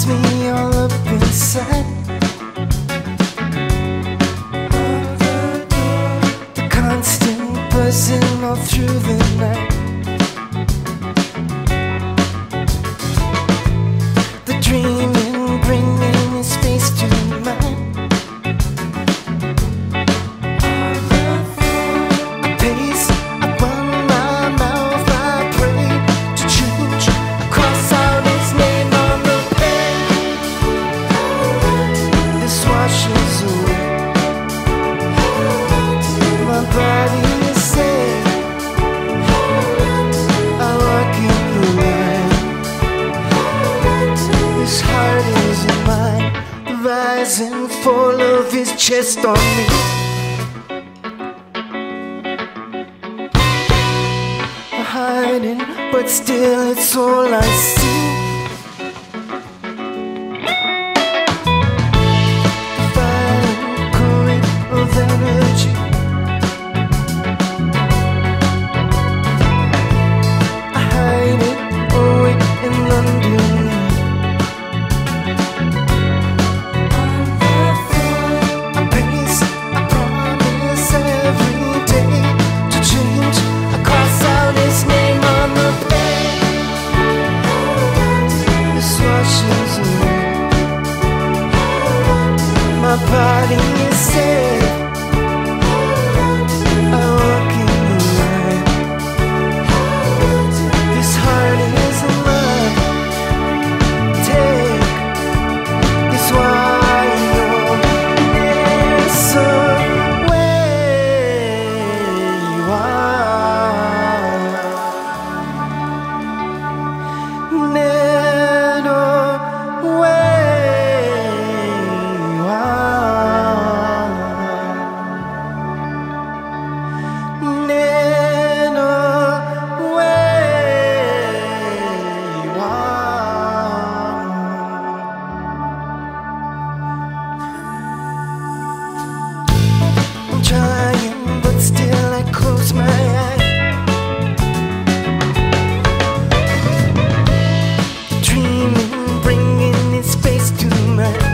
keeps me all up inside. The constant buzzing all through the night. The dreaming, bringing his face to mine. I pace, I run my mouth, I pray to change. Cross out his name on the page. This washes away. My body is safe. I walk in the light. His heart is mine. The rise and fall of his chest on me. Hiding, but still it's all I see. Violent current of energy. I hide it away in London. I pace, I promise every day to change. I cross out his name on the page. This washes away. My body is safe. I walk in the light. This heart is mine. Take this wire. This way you are. Never way you are. Never way you are. I'm trying, but still I close my eyes. Dreaming, bringing his face to mine.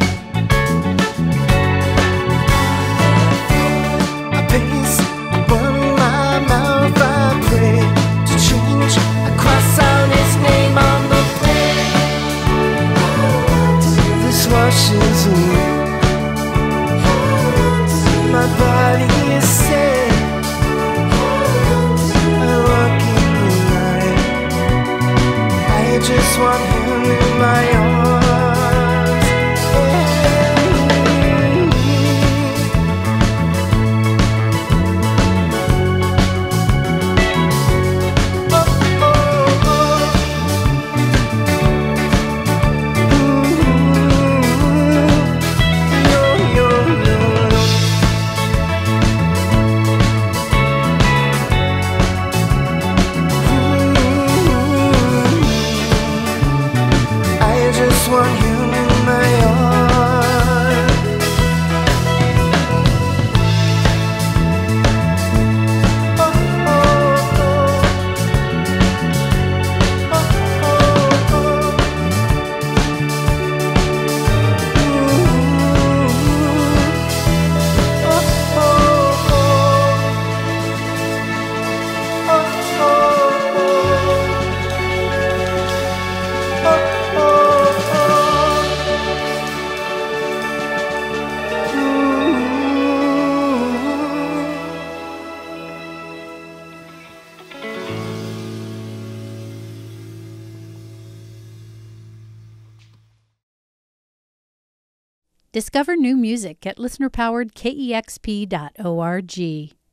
I pace, I run my mouth, I pray to change. I cross out his name on the page. This washes away. My body is safe. I walk in the light. I just want him in my arms. Oh, oh, oh. Yo, yo, yo. I just want him in my arms. Oh, oh, oh. Oh, oh, oh. Oh, oh, Discover new music at listener-powered KEXP.org.